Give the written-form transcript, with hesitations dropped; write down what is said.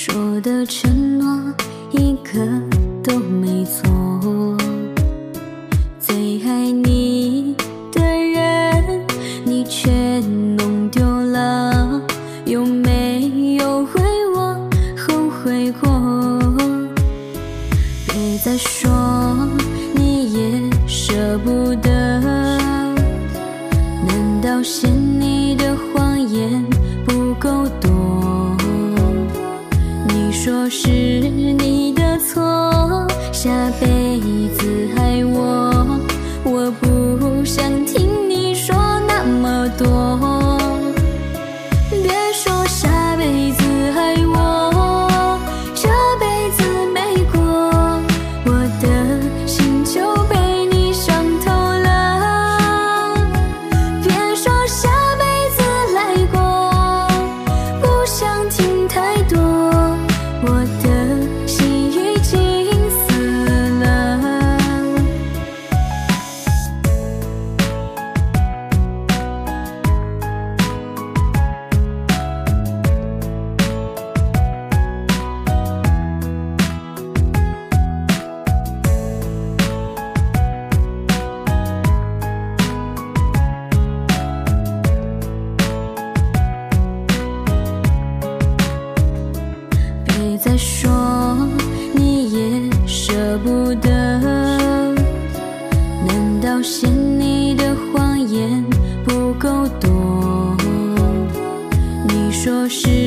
说的承诺一个都没错。最爱你的人，你却弄丢了，有没有为我后悔过？别再说你也舍不得，难道嫌你的谎言不够多？你说是你的错，下辈子爱我，我不想听你说那么多。别说下辈子爱我，这辈子没过，我的心就被你伤透了。别说下辈子来过，不想听太多，我的心已经死了。别再说你也舍不得，难道嫌你的谎言不够多？你说是